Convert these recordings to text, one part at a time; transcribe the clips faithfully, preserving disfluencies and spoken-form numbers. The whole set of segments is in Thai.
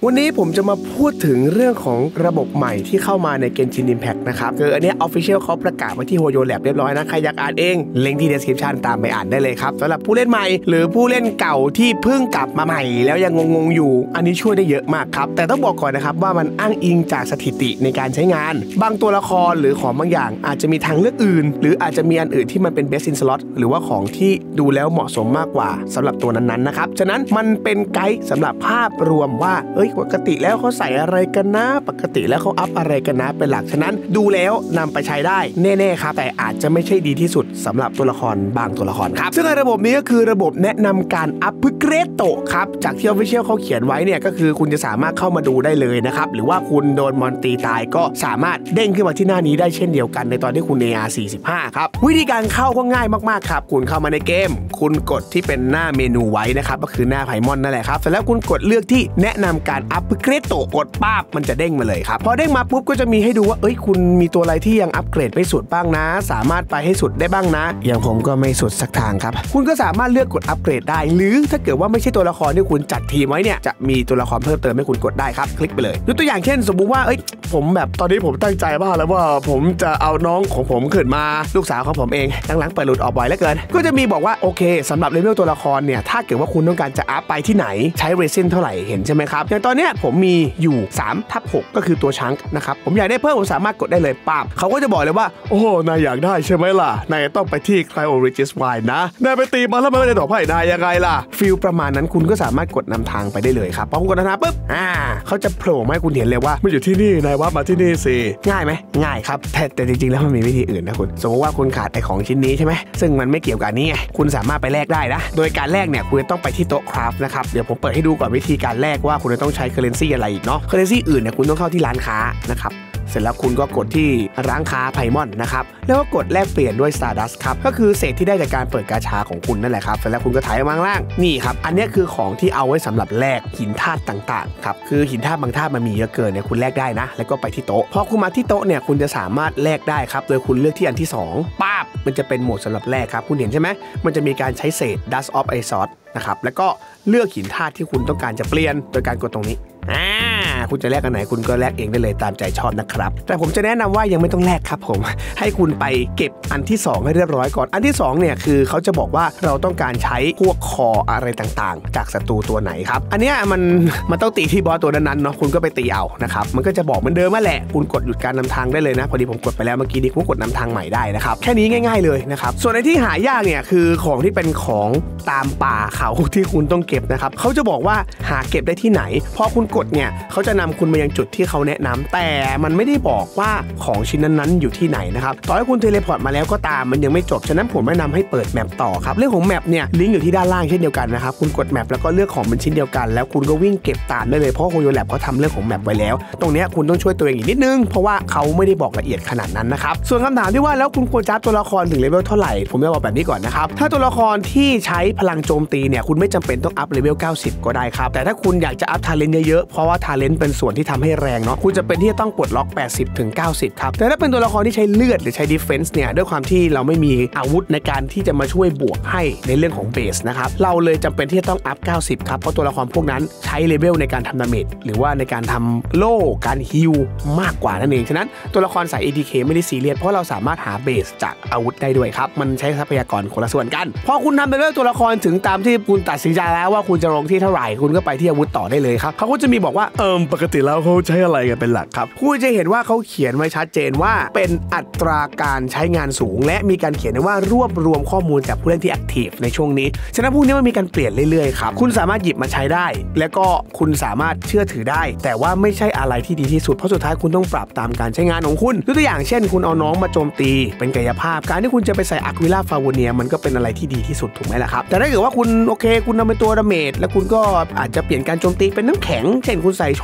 วันนี้ผมจะมาพูดถึงเรื่องของระบบใหม่ที่เข้ามาใน Genshin Impact นะครับคืออันนี้ Official เขาประกาศไว้ที่ Hoyo Lab เรียบร้อยนะใครอยากอ่านเองลิงก์ที่ description ตามไปอ่านได้เลยครับสำหรับผู้เล่นใหม่หรือผู้เล่นเก่าที่เพิ่งกลับมาใหม่แล้วยังงงๆอยู่อันนี้ช่วยได้เยอะมากครับแต่ต้องบอกก่อนนะครับว่ามันอ้างอิงจากสถิติในการใช้งานบางตัวละครหรือของบางอย่างอาจจะมีทางเลือกอื่นหรืออาจจะมีอันอื่นที่มันเป็น best in slot หรือว่าของที่ดูแล้วเหมาะสมมากกว่าสำหรับตัวนั้นๆนะครับฉะนั้นมันเป็นไกด์สำหรับภาพรวมว่าเอ้ยปกติแล้วเขาใส่อะไรกันนะปกติแล้วเขาอัพอะไรกันนะเป็นหลักฉะนั้นดูแล้วนำไปใช้ได้แน่ๆครับแต่อาจจะไม่ใช่ดีที่สุดสำหรับตัวละครบางตัวละครครับซึ่งในระบบนี้ก็คือระบบแนะนำการอัพเกรดโตครับจากที่ Official เขาเขียนไว้เนี่ยก็คือคุณจะสามารถเข้ามาดูได้เลยนะครับหรือว่าคุณโดนมอนตีตายก็สามารถเด้งขึ้นมาที่หน้านี้ได้เช่นเดียวกันในตอนที่คุณ เอ อาร์ สี่สิบห้าครับวิธีการเข้าก็ง่ายมากๆครับคุณเข้ามาในเกมคุณกดที่เป็นหน้าเมนูไว้นะครับก็คือหน้าไพมอนนั่นแหละครับเสร็จแล้วคุณกดเลือกที่แนะนำการอัพเกรดโตกดป้าบมันจะเด้งมาเลยครับพอเด้งมาปุ๊บก็จะมีให้ดูว่าเอ้ยคุณมีตัวอะไรที่ยังอัปเกรดไม่สุดบ้างนะสามารถไปให้สุดได้บ้างนะอย่างผมก็ไม่สุดสักทางครับคุณก็สามารถเลือกกดอัปเกรดได้หรือถ้าเกิดว่าไม่ใช่ตัวละครที่คุณจัดทีมไว้เนี่ยจะมีตัวละครเพิ่มเติมให้คุณกดได้ครับคลิกไปเลยยกตัวอย่างเช่นสมมุติว่าเอ้ยผมแบบตอนนี้ผมตั้งใจมากแล้วว่าผมจะเอาน้องของผมขึ้นมาลูกสาวของผมเองหลังๆเปิดหลุดออกบ่อยเหลือเกินก็จะมีบอกว่าโอเคสำหรับเลเวลตัวละครเนี่ยถ้าเกิดว่าคุณต้องการจะอัพไปที่ไหนใช้เรซินเท่าไหร่เห็นใช่ไหมครับอย่างตอนเนี้ยผมมีอยู่สามทับหกก็คือตัวชังนะครับผมอยากได้เพิ่มผมสามารถกดได้เลยปั๊บเขาก็จะบอกเลยว่าโอ้นายอยากได้ใช่ไหมล่ะนายต้องไปที่ Cryoregis Wine นะนายไปตีมาแล้วมันไม่ได้ตอบให้นายยังไงล่ะฟีลประมาณนั้นคุณก็สามารถกดนำทางไปได้เลยครับพอคุณกดนำทางปุ๊บอ่าเขาจะโผล่มาให้คุณเห็นเลยว่ามันอยู่ที่นี่นายว่ามาที่นี่สิง่ายไหมง่ายครับแต่แต่จริงๆแล้วมันมีวิธีอื่นนะคุณสมมติว่าคุณขาดไอของชิ้นนี้ใช่ไหมซึ่งมันไม่เกี่ยวกับนี้ไงคุณสามารถไปแลกได้นะโดยการแลกเนี่ยคุณจะต้องไปที่โต๊ะคราฟนะครับเดี๋ยวผมเปิดให้ดูก่อนวิธีการแลกว่าคุณจะต้องใช้เคอร์เรนซีอะไรอีกเนาะเคอร์เรนซีอื่นเนี่ยคุณต้องเข้าที่ร้านค้านะครับเสร็จแล้วคุณก็กดที่ร้านค้าไพมอนนะครับแล้วก็กดแลกเปลี่ยนด้วย Stardust ครับก็คือเศษที่ได้จากการเปิดกาชาของคุณนั่นแหละครับเสร็จแล้วคุณก็ถ่ายมาข้างล่างนี่ครับอันนี้คือของที่เอาไว้สำหรับแลกหินธาตุต่างๆครับคือหินธาตุบางธาตุมันมีเยอะเกินเนี่ยคุณแลกได้นะแล้วก็ไปที่โต๊ะพอคุณมาที่โต๊ะเนี่ยคุณจะสามารถแลกได้ครับโดยคุณเลือกที่อันที่สองป๊าบมันจะเป็นโหมดสำหรับแลกครับคุณเห็นใช่ไหมมันจะมีการใช้เศษ Dust of Isos นะครับแล้วก็เลือกหินธาตุที่คุณต้องการจะเปลี่ยนโดยการกดตรงนี้อ่าคุณจะแลกอันไหนคุณก็แลกเองได้เลยตามใจชอบนะครับแต่ผมจะแนะนำว่ายังไม่ต้องแลกครับผมให้คุณไปเก็บอันที่สองให้เรียบร้อยก่อนอันที่สองเนี่ยคือเขาจะบอกว่าเราต้องการใช้พวกคออะไรต่างๆจากศัตรูตัวไหนครับอันนี้มันมันต้องตีที่บอสตัวนั้นๆเนาะคุณก็ไปตีเอานะครับมันก็จะบอกเหมือนเดิมมาแหละคุณกดหยุดการนำทางได้เลยนะพอดีผมกดไปแล้วเมื่อกี้นี้ผมกดนำทางใหม่ได้นะครับแค่นี้ง่ายๆเลยนะครับส่วนในที่หายากเนี่ยคือของที่เป็นของตามป่าเขาที่คุณต้องเก็บนะครับเขาจะบอกว่าหาเก็บได้ที่ไหนพอคุณกดเนี่ยเขาจะนำคุณมายังจุดที่เขาแนะนำแต่มันไม่ได้บอกว่าของชิ้นนั้นๆอยู่ที่ไหนนะครับต่อให้คุณเทเลพอร์ตมาแล้วก็ตามมันยังไม่จบฉะนั้นผมแนะนำให้เปิดแมปต่อครับเรื่องของแมปเนี่ยลิงก์อยู่ที่ด้านล่างเช่นเดียวกันนะครับคุณกดแมปแล้วก็เลือกของเป็นชิ้นเดียวกันแล้วคุณก็วิ่งเก็บตามได้เลยเพราะ Hoyo Lab เขาทำเรื่องของแมปไว้แล้วตรงนี้คุณต้องช่วยตัวเองอีกนิดนึงเพราะว่าเขาไม่ได้บอกละเอียดขนาดนั้นนะครับส่วนคำถามที่ว่าแล้วคุณควรจับตัวละครถึงเลเวลเท่าไหร่ผมจะบอกแบบนี้ก่อนนะครับถ้าตัวละครที่ใช้พลังโจมตีเนี่ยคุณไม่จำเป็นต้องอัพเลเวลเก้าสิบก็ได้ครับแต่ถ้าคุณอยากจะอัพทาเลนต์เยอะๆเพราะว่าทาเลนต์เป็นส่วนที่ทำให้แรงเนาะคุณจะเป็นที่จะต้องปลดล็อก แปดสิบถึงเก้าสิบ ครับแต่ถ้าเป็นตัวละครที่ใช้เลือดหรือใช้ดิเฟนส์เนี่ยด้วยความที่เราไม่มีอาวุธในการที่จะมาช่วยบวกให้ในเรื่องของเบสนะครับเราเลยจำเป็นที่จะต้องอัพเก้าสิบครับเพราะตัวละครพวกนั้นใช้เลเวลในการทำดาเมจหรือว่าในการทำโล่การฮิลมากกว่านั่นเองฉะนั้นตัวละครสาย เอ ที เค ไม่ได้ซีเรียสเพราะเราสามารถหาเบสจากอาวุธได้ด้วยครับมันใช้ทรัพยากรคนละส่วนกันพอคุณทำไปเรื่อยตัวละครถึงตามที่คุณตัดสินใจแล้วว่าคุณจะลงที่เท่าไหร่คุณก็ไปที่อาวุธต่อได้เลยครับเขาก็จะมีบอกว่าเอิมปกติแล้วเขาใช้อะไรกันเป็นหลักครับคุณจะเห็นว่าเขาเขียนไว้ชัดเจนว่าเป็นอัตราการใช้งานสูงและมีการเขียนไว้ว่ารวบรวมข้อมูลจากผู้เล่นที่แอคทีฟในช่วงนี้ฉะนั้นพวกนี้มันมีการเปลี่ยนเรื่อยๆครับคุณสามารถหยิบมาใช้ได้แล้วก็คุณสามารถเชื่อถือได้แต่ว่าไม่ใช่อะไรที่ดีที่สุดเพราะสุดท้ายคุณต้องปรับตามการใช้งานของคุณยกตัวอย่างเช่นคุณเอาน้องมาโจมตีเป็นกายภาพการที่คุณจะไปใส่อะควิล่าฟาโวเนียมันก็เป็นอะไรที่ดีที่สุดถูกไหมล่ะครับแต่ถ้าเกิดว่าคุณโอเคคุณทำเป็นตัวดาเมจแล้วคุณก็อาจจะเปลี่ยนการโจมตีเป็นน้ำแข็งเช่นคุณใส่โช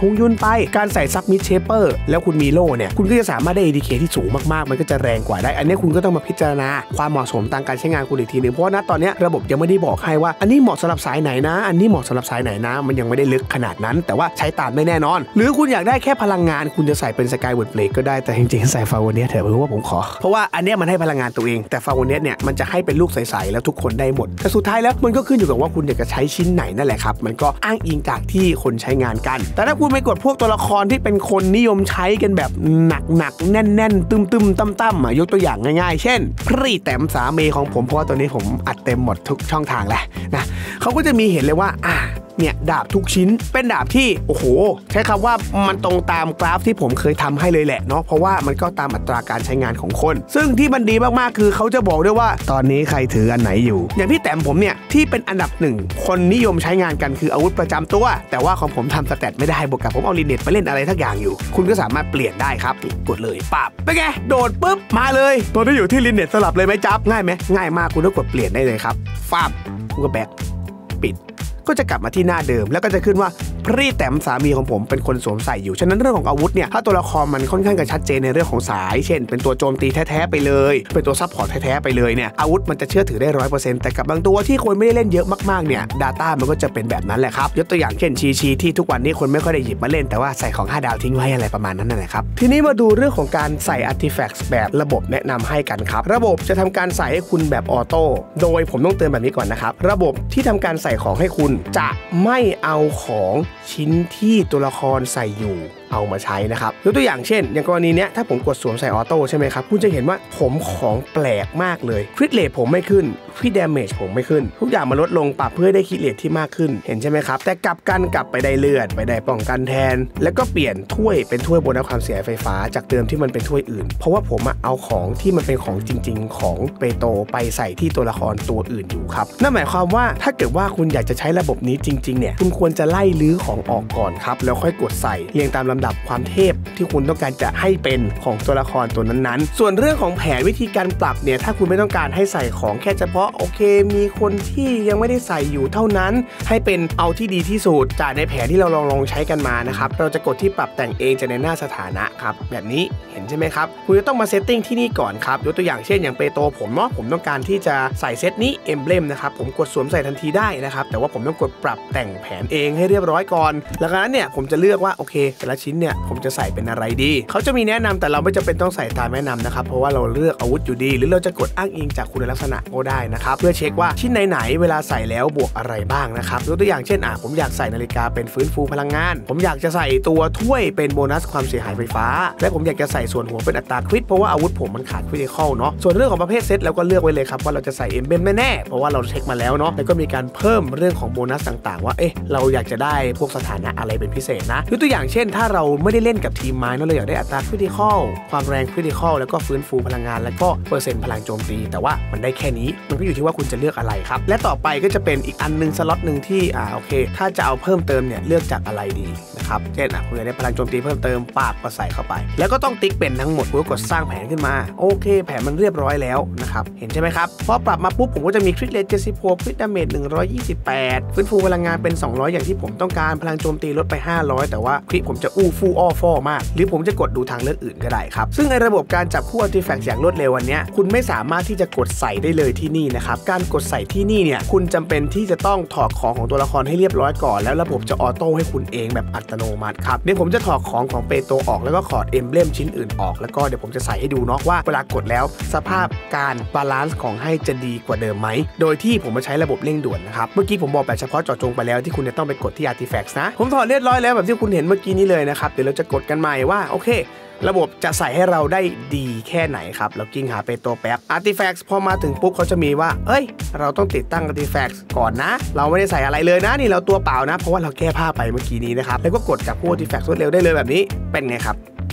ฮงยุนไปการใส่ซับมิดเชเปอร์แล้วคุณมีโล่เนี่ยคุณก็จะสามารถได้ เอ ดี เค ที่สูงมากๆมันก็จะแรงกว่าได้อันนี้คุณก็ต้องมาพิจารณาความเหมาะสมตามการใช้งานคุณอีกทีนึงเพราะณตอนนี้ระบบยังไม่ได้บอกให้ว่าอันนี้เหมาะสำหรับสายไหนนะอันนี้เหมาะสำหรับสายไหนนะมันยังไม่ได้ลึกขนาดนั้นแต่ว่าใช้ตามไม่แน่นอนหรือคุณอยากได้แค่พลังงานคุณจะใส่เป็นสกายเวิร์ดเบลดก็ได้แต่จริงๆใส่ฟาโวเนียเถอะเพราะว่าผมขอเพราะว่าอันนี้มันให้พลังงานตัวเองแต่ฟาโวเนียเนี่ยมันจะให้เป็นลูกใสๆแล้วทุกคนได้หมดแต่สุดท้ายแล้วมันก็ขึ้นอยู่กับว่าคุณอยากจะใช้ชิ้นไหนนั่นแหละครับมันก็อ้างอิงจากที่คนใช้งานกันแต่ถ้าคุณไปกดพวกตัวละครที่เป็นคนนิยมใช้กันแบบหนักๆแน่นๆตึมๆตั้มๆยกตัวอย่างง่ายๆเช่นพรี่แต้มสาเมของผมเพราะว่าตัวนี้ผมอัดเต็มหมดทุกช่องทางแหละนะเขาก็จะมีเห็นเลยว่าอ่ะเนี่ยดาบทุกชิ้นเป็นดาบที่โอ้โหใช้คำว่ามันตรงตามกราฟที่ผมเคยทำให้เลยแหละเนาะเพราะว่ามันก็ตามอัตราการใช้งานของคนซึ่งที่มันดีมากๆคือเขาจะบอกด้วยว่าตอนนี้ใครถืออันไหนอยู่อย่างพี่แต้มผมเนี่ยที่เป็นอันดับหนึ่งคนนิยมใช้งานกันคืออาวุธประจำตัวแต่ว่าของผมทำสแตทไม่ได้บวกกับผมเอาลิเนตไปเล่นอะไรทักอย่างอยู่คุณก็สามารถเปลี่ยนได้ครับกดเลยปั๊บเป็นไงโดดปุ๊บมาเลยตัวที่อยู่ที่ลิเนตสลับเลยไหมจ๊บง่ายไหมง่ายมากคุณก็กดเปลี่ยนได้เลยครับฟับคุณก็แบ็คปิดก็จะกลับมาที่หน้าเดิมแล้วก็จะขึ้นว่าพรี่แต้มสามีของผมเป็นคนสวมใส่อยู่ฉะนั้นเรื่องของอาวุธเนี่ยถ้าตัวละครมันค่อนข้างจะชัดเจนในเรื่องของสายเช่นเป็นตัวโจมตีแท้ๆไปเลยเป็นตัวซัพพอร์ตแท้ๆไปเลยเนี่ยอาวุธมันจะเชื่อถือได้ ร้อยเปอร์เซ็นต์ แต่กับบางตัวที่คนไม่ได้เล่นเยอะมากๆเนี่ย Data มันก็จะเป็นแบบนั้นแหละครับยกตัวอย่างเช่นชีชีที่ทุกวันนี้คนไม่ค่อยได้หยิบมาเล่นแต่ว่าใส่ของห้าดาวทิ้งไว้อะไรประมาณนั้นนั่นแหละครับทีนี้มาดูเรื่องของการใส่ Artifacts แบบระบบแนะนำให้กันครับระบบจะทำการใส่ให้คุณแบบออโต้โดยผมต้องเตือนแบบนี้ก่อนนะครับระบบที่ทำการใส่ของให้คุณจะไม่เอาของชิ้นที่ตัวละครใส่อยู่เอามาใช้นะครับยกตัวอย่างเช่นอย่างกรณีเนี้ยถ้าผมกดสวมใส่ออโต้ใช่ไหมครับคุณจะเห็นว่าผมของแปลกมากเลยคริตเรทผมไม่ขึ้นคริตดาเมจผมไม่ขึ้นทุกอย่างมาลดลงปรับเพื่อได้คริตเรทที่มากขึ้นเห็นใช่ไหมครับแต่กลับกันกลับไปได้เลือดไปได้ป้องกันแทนแล้วก็เปลี่ยนถ้วยเป็นถ้วยโบนัสความเสียไฟฟ้าจากเดิมที่มันเป็นถ้วยอื่นเพราะว่าผมเอาของที่มันเป็นของจริงๆของเปโตไปใส่ที่ตัวละครตัวอื่นอยู่ครับนั่นหมายความว่าถ้าเกิดว่าคุณอยากจะใช้ระบบนี้จริงๆเนี่ยคุณควรจะไล่ลื้อของออกก่อนครับแล้วค่อยกดใส่เรียงตามลำดับความเทพที่คุณต้องการจะให้เป็นของตัวละครตัวนั้นๆส่วนเรื่องของแผนวิธีการปรับเนี่ยถ้าคุณไม่ต้องการให้ใส่ของแค่เฉพาะโอเคมีคนที่ยังไม่ได้ใส่อยู่เท่านั้นให้เป็นเอาที่ดีที่สุดจากในแผนที่เราลองลองใช้กันมานะครับเราจะกดที่ปรับแต่งเองจากในหน้าสถานะครับแบบนี้เห็นใช่ไหมครับคุณจะต้องมาเซตติ้งที่นี่ก่อนครับยกตัวอย่างเช่นอย่างเปโตผมเนาะผมต้องการที่จะใส่เซตนี้เอมเบลมนะครับผมกดสวมใส่ทันทีได้นะครับแต่ว่าผมต้องกดปรับแต่งแผนเองให้เรียบร้อยก่อนหลังจากนั้นเนี่ยผมจะเลือกว่าโอเคแต่ละชิ้นเนี่ยผมจะใส่เป็นอะไรดีเขาจะมีแนะนำแต่เราไม่จำเป็นต้องใส่ตามแนะนำนะครับเพราะว่าเราเลือกอาวุธอยู่ดีหรือเราจะกดอ้างอิงจากคุณลักษณะก็ได้นะครับเพื่อเช็คว่าชิ้นไหนๆเวลาใส่แล้วบวกอะไรบ้างนะครับยกตัวอย่างเช่นอ่ะผมอยากใส่นาฬิกาเป็นฟื้นฟูพลังงานผมอยากจะใส่ตัวถ้วยเป็นโบนัสความเสียหายไฟฟ้าและผมอยากจะใส่ส่วนหัวเป็นอัตราคริตเพราะว่าอาวุธผมมันขาดคริติคอลเนาะส่วนเรื่องของประเภทเซตเราก็เลือกไว้เลยครับว่าเราจะใส่เอ็มเบลแน่ๆเพราะว่าเราเช็คมาแล้วเนาะแล้วก็มีการเพิ่มเรื่องของโบนัสต่างๆว่าเอ๊ะเราอยากจะได้พวกสถานะอะไรเป็นพิเศษนะยกตัวอย่างเช่นถ้าเราไม่ได้เล่นกับทีมไม้เนาะเราอยากได้อัตราคริติคอลความแรงคริติคอลแล้วก็ฟื้นฟูพลังงานแล้วก็เปอร์เซ็นต์พลังโจมตีแต่ว่ามันได้แค่นี้มันก็อยู่ที่ว่าคุณจะเลือกอะไรครับและต่อไปก็จะเป็นอีกอันนึงสล็อตนึงที่อ่าโอเคถ้าจะเอาเพิ่มเติมเนี่ยเลือกจากอะไรดีนะครับเช่นอ่ะคุณอยากได้พลังโจมตีเพิ่มเติมปากก็ใส่เข้าไปแล้วก็ต้องติ๊กเป็นทั้งหมดเพื่อกดสร้างแผนขึ้นมาโอเคแผนมันเรียบร้อยแล้วนะครับเห็นใช่ไหมครับพอปรับมาปุ๊บผมก็จะมีคริตเรทเจ็ดสิบหกคริตดาเมจหนึ่งร้อยยี่สิบแปดฟื้นฟูพลังงานเป็นสองร้อยอย่างที่ผมต้องการพลังโจมตีลดไปห้าร้อยแต่ว่าคริตผมจะอู้ฟู่อ้อฟอมากหรือผมจะกดดูทางเลือกอื่นก็ได้ครับซึ่งในระบบการจับคู่อาร์ติแฟกต์อย่างรวดเร็ววันนี้คุณไม่สามารถที่จะกดใส่ได้เลยที่นี่นะครับการกดใส่ที่นี่เนี่ยคุณจำเป็นที่จะต้องถอดของของตัวละครให้เรียบร้อยก่อนแล้วระบบจะออโต้ให้คุณเองแบบอัตโนมัติครับเดี๋ยวผมจะถอดของของเปโตออกแล้วก็ขอดเอมเบลมชิ้นอื่นออกแล้วก็เดี๋ยวผมจะใส่ให้ดูเนาะว่าเวลากดแล้วสภาพการบาลานซ์ของให้จะดีกว่าเดิมไหมโดยที่ผมมาใช้ระบบเร่งด่วนนะครับเมื่อกี้ผมบอกแบบเฉพาะเจาะจงไปแล้วที่คุณจะต้องไปกดที่ Artifacts นะผมถอดเรียบร้อยแล้วแบบที่คุณเห็นเมื่อกี้นี้เลยนะครับเดี๋ยวเราจะกดกันใหม่ว่าโอเคระบบจะใส่ให้เราได้ดีแค่ไหนครับเรากิ้งหาเปโตแป๊บ Artifacts พอมาถึงปุ๊บเขาจะมีว่าเอ้ยเราต้องติดตั้ง Artifacts ก่อนนะเราไม่ได้ใส่อะไรเลยนะนี่เราตัวเปล่านะเพราะว่าเราแก้ผ้าไปเมื่อกี้นี้นะครับแล้วก็กดจับพวก Artifacts รวดเร็วได้เลยแบบนี้เป็นไงครับ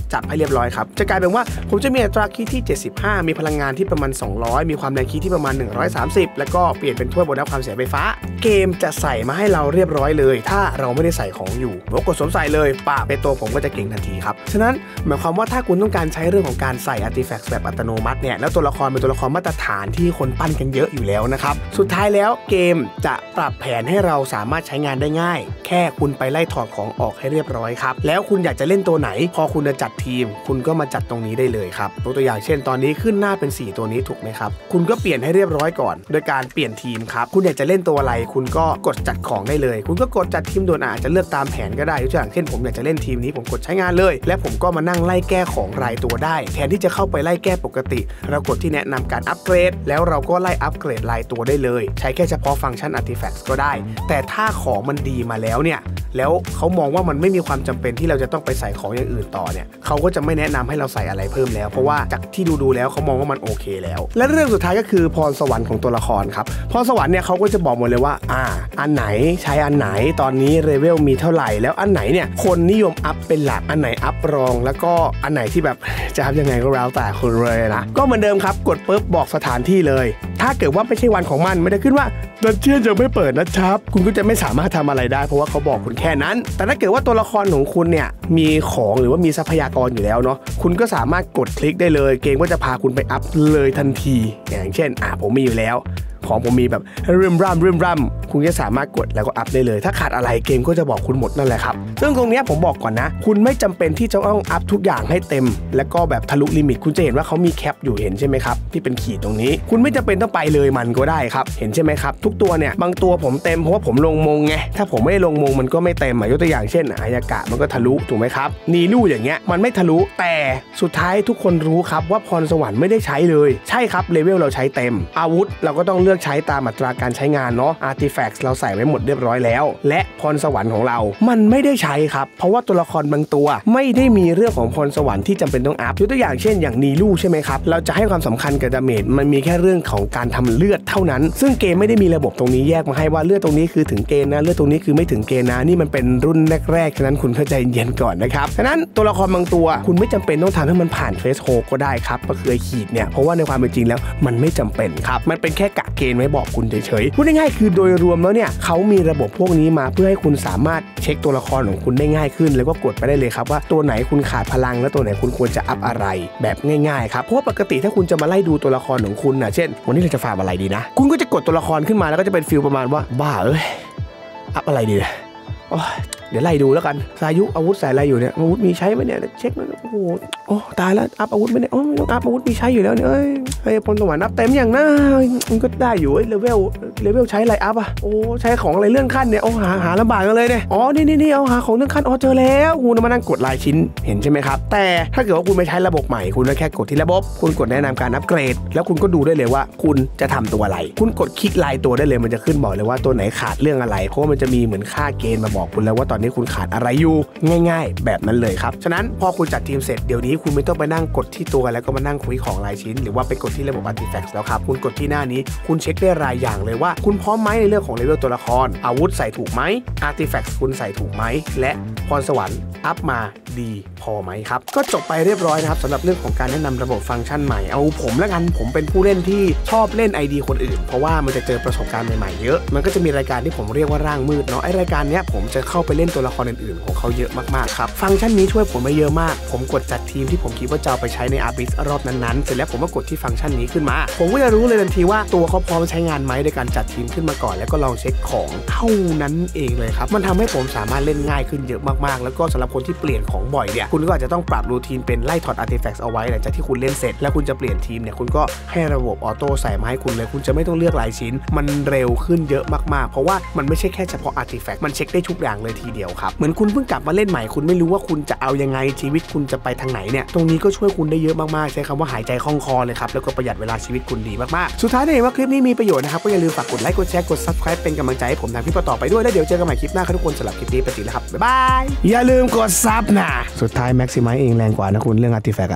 จับให้เรียบร้อยครับจะกลายเป็นว่าผมจะมีอัตราคีย์ที่เจ็ดสิบห้ามีพลังงานที่ประมาณสองร้อยมีความแรงคีย์ที่ประมาณหนึ่งร้อยสามสิบแล้วก็เปลี่ยนเป็นถ้วยโบนัสความเสียไฟฟ้าเกมจะใส่มาให้เราเรียบร้อยเลยถ้าเราไม่ได้ใส่ของอยู่ผมกดสวมใส่เลยป่าเป็นตัวผมก็จะเก่งทันทีครับฉะนั้นหมายความว่าถ้าคุณต้องการใช้เรื่องของการใส่อาร์ติแฟกต์แบบอัตโนมัติเนี่ยแล้วตัวละครเป็นตัวละครมาตรฐานที่คนปั้นกันเยอะอยู่แล้วนะครับสุดท้ายแล้วเกมจะปรับแผนให้เราสามารถใช้งานได้ง่ายแค่คุณไปไล่ถอดของออกให้เรียบร้อยครับแล้วคุณอยากจะเล่นตัวไหนพอคุณจะจัดทีมคุณก็มาจัดตรงนี้ได้เลยครับตัวอย่างเช่นตอนนี้ขึ้นหน้าเป็นสี่ตัวนี้ถูกไหมครับคุณก็เปลี่ยนให้เรียบร้อยก่อนโดยการเปลี่ยนทีมครับคุณอยากจะเล่นตัวอะไรคุณก็กดจัดของได้เลยคุณก็กดจัดทีมโดยอาจจะเลือกตามแผนก็ได้ยกตัวอย่างเช่นผมอยากจะเล่นทีมนี้ผมกดใช้งานเลยและผมก็มานั่งไล่แก้ของรายตัวได้แทนที่จะเข้าไปไล่แก้ปกติเรากดที่แนะนำการอัปเกรดแล้วเราก็ไล่อัปเกรดรายตัวได้เลยใช้แค่เฉพาะฟังก์ชัน Artifacts ก็ได้แต่ถ้าของมันดีมาแล้วเนี่ยแล้วเขามองว่ามันไม่มีความจำเป็นที่เราจะต้องไปใส่ของอย่างอื่นต่อเนี่ยเขาก็จะไม่แนะนำให้เราใส่อะไรเพิ่มแล้วเพราะว่าจากที่ดูดูแล้วเขามองว่ามันโอเคแล้วและเรื่องสุดท้ายก็คือพรสวรรค์ของตัวละครครับพรสวรรค์เนี่ยเขาก็จะบอกหมดเลยว่าอ่าอันไหนใช้อันไหนตอนนี้เลเวลมีเท่าไหร่แล้วอันไหนเนี่ยคนนิยมอัพเป็นหลักอันไหนอัพรองแล้วก็อันไหนที่แบบจะอัพยังไงก็แล้วแต่คุณเลยนะก็เหมือนเดิมครับกดปุ๊บบอกสถานที่เลยถ้าเกิดว่าไม่ใช่วันของมันไม่ได้ขึ้นว่าดันเจียนยังไม่เปิดนะครับคุณก็จะไม่สามารถทำอะไรได้เพราะว่าเขาบอกคุณแค่นั้นแต่ถ้าเกิดว่าตัวละครของคุณเนี่ยมีของหรือว่ามีทรัพยากรอยู่แล้วเนาะคุณก็สามารถกดคลิกได้เลยเกมก็จะพาคุณไปอัพเลยทันทีอย่างเช่นอ่ะผมมีอยู่แล้วของผมมีแบบเริ่มร่ำเริ่มร่ำคุณจะสามารถกดแล้วก็อัพได้เลยถ้าขาดอะไรเกมก็จะบอกคุณหมดนั่นแหละครับซึ่งตรงนี้ผมบอกก่อนนะคุณไม่จำเป็นที่จะต้องอัพทุกอย่างให้เต็มแล้วก็แบบทะลุลิมิตคุณจะเห็นว่าเขามีแคปอยู่เห็นใช่ไหมครับที่เป็นขีดตรงนี้คุณไม่จำเป็นต้องไปเลยมันก็ได้ครับเห็นใช่ไหมครับทุกตัวเนี่ยบางตัวผมเต็มเพราะว่าผมลงมงไงถ้าผมไม่ลงมงมันก็ไม่เต็มยกตัวอย่างเช่นอายากะมันก็ทะลุถูกไหมครับนีลู่อย่างเงี้ยมันไม่ทะลุแต่สุดท้ายทุกคนรู้ครับว่าพรสวรรค์ไม่ได้ใช้เลยใช่ครับเลเวลเราใช้เต็มอาวุธเราก็ต้องเลือกใช้ตามอัตราการใช้งานเนาะ Artifacts เราใส่ไว้หมดเรียบร้อยแล้วและพรสวรรค์ของเรามันไม่ได้ใช้ครับเพราะว่าตัวละครบางตัวไม่ได้มีเรื่องของพรสวรรค์ที่จำเป็นต้องอัพยกตัวอย่างเช่นอย่างนีลู่ใช่ไหมครับเราจะให้ความสำคัญกับดาเมจมันมีแค่เรื่องของการทำเลือดเท่านั้นซึ่งเกมไม่ได้มีระบบตรงนี้แยกมาให้ว่าเลือดตรงนี้คือถึงเกณฑ์นะเลือดตรงนี้คือไม่ถึงเกณฑ์นะนี่มันเป็นรุ่นแรกๆฉะนั้นคุณเข้าใจเย็นก่อนนะครับฉะนั้นตัวละครบางตัวคุณไม่จำเป็นต้องทำให้มันผ่านเฟสโฮก็ได้ครับก็คือขีดเนี่ยเพราะว่าในความเป็นจริงแล้วมันไม่จำเป็นครับมันเป็นแค่กะเกณฑ์ไว้บอกคุณเฉยๆพูดง่ายๆคือโดยรวมแล้วเนี่ยเขามีระบบพวกนี้มาเพื่อให้คุณสามารถเช็คตัวละครของคุณได้ง่ายขึ้นแล้วก็กดไปได้เลยครับว่าตัวไหนคุณขาดพลังและตัวไหนคุณควรจะอัพอะไรแบบง่ายๆครับเพราะว่าปกติถ้าคุณจะมาไล่ดูตัวละครของคุณนะเช่นวันนี้เราจะฟาร์มอะไรดีนะคุณก็จะกดตัวละครขึ้นมาแล้วก็จะเป็นฟีลประมาณว่าบ้าเอ้ยอัพอะไรดีนะเดี๋ยวไล่ดูแล้วกันสายุอาวุธใส่อะไรอยู่เนี่ยอาวุธมีใช้ไหมเนี่ยเช็คหน่อยโอ้โหโอ้ตายแล้วอัพอาวุธไม่ได้โอ้ไม่ต้องอัพอาวุธมีใช้อยู่แล้วเนี่ยเอ้ยไอ้พลสวรรค์อัพเต็มอย่างน่ามันก็ได้อยู่เอ้ยเลเวลเลเวลใช้อะไรอัพอ่ะโอ้ใช้ของอะไรเลื่อนขั้นเนี่ยโอ้หาหาลำบากกันเลยเนี่ยอ๋อนี่นี่นี่เอาหาของเลื่อนขั้นอ๋อเจอแล้วคุณมานั่งกดรายชิ้นเห็นใช่ไหมครับแต่ถ้าเกิดว่าคุณไม่ใช้ระบบใหม่คุณก็แค่กดที่ระบบคุณกดแนะนำการอัปเกรดแล้วคุณก็ดูได้เลยว่าคุณจะทำตัวอะไรคุณกดคลิกรายตัวได้เลยมันจะขึ้นบอกเลยว่าตัวไหนขาดเรื่องอะไรเพราะว่ามันจะมีเหมือนค่าเกณฑ์มาบอกคุณแล้วว่าตอนนี้คุณขาดอะไรอยู่ง่ายๆแบบนั้นเลยครับฉะนั้นพอคุณจัดทีมเสร็จเดี๋ยวนี้คุณไม่ต้องไปนั่งกดที่ตัวแล้วก็มานั่งคุยของรายชิ้นหรือว่าไปกดที่ระบบ Artifacts แล้วครับคุณกดที่หน้านี้คุณเช็คได้รายอย่างเลยว่าคุณพร้อมไหมในเรื่องของเลเวลตัวละครอาวุธใส่ถูกไหม Artifacts คุณใส่ถูกไหมและพรสวรรค์อัพมาดีพอไหมครับก็จบไปเรียบร้อยนะครับสำหรับเรื่องของการแนะนำระบบฟังก์ชันใหม่เอาผมแล้วกันผมเป็นผู้เล่นที่ชอบเล่น ไอ ดี คนอื่นเพราะว่ามันจะเจอประสบการณ์ใหม่ๆเยอะมันก็จะมีรายการที่ผมเรียกว่าร่างมืดเนาะไอรายการนี้ผมจะเข้าไปเล่นตัวละครอื่นๆของเขาเยอะมากๆครับฟังก์ชันนี้ช่วยผมมาเยอะมากผมกดจัดทีมที่ผมคิดว่าจะเอาไปใช้ใน อาร์ บี ไอ เอส รอบนั้นๆเสร็จแล้วผมก็กดที่ฟังก์ชันนี้ขึ้นมาผมก็จะรู้เลยทันทีว่าตัวเขาพร้อมใช้งานไหมในการจัดทีมขึ้นมาก่อนแล้วก็ลองเช็คของเท่านั้นเองเลยครับมันทำให้ผมสามารถเล่นง่ายขึ้นเยอะมากๆแล้วก็สำหรับคนที่เปลี่ยนของบ่อยเนี่ยคุณก็อาจจะต้องปรับรูทีนเป็นไล่ถอด Artifacts เอาไว้หลังจากที่คุณเล่นเสร็จแล้วคุณจะเปลี่ยนทีมเนี่ยคุณก็ให้ระบบออโต้ใส่มาให้คุณเลยคุณจะไม่ต้องเลือกหลายชิ้นมันเร็วขึ้นเยอะมากๆเพราะว่ามันไม่ใช่แค่เฉพาะ Artifact มันเช็คได้ทุกอย่างเลยทีเดียวครับเหมือนคุณเพิ่งกลับมาเล่นใหม่คุณไม่รู้ว่าคุณจะเอายังไงชีวิตคุณจะไปทางไหนเนี่ยตรงนี้ก็ช่วยคุณได้เยอะมากๆใช้คำว่าหายใจคล่องคอเลยครับแล้วก็ประหยัดเวลาชีวิตคุณดีมากๆสุดท้ายถ้าเห็นว่าคลิปนี้มีประโยชน์นะครับก็อย่าลืมฝากกดไลค์กดแชร์กด ซับสไครบ์ เป็นกำลังใจให้ผมทำคลิปต่อไปด้วยแล้วเดี๋ยวเจอกันใหม่คลิปหน้าครับทุกคนสำหรับคลิปนี้ไปสิแล้วครับบ๊ายบายอย่าลืมกดซับนะสุดท้ายแม็กซิมัยเองแรงกว่านะคุณเรื่อง Artifact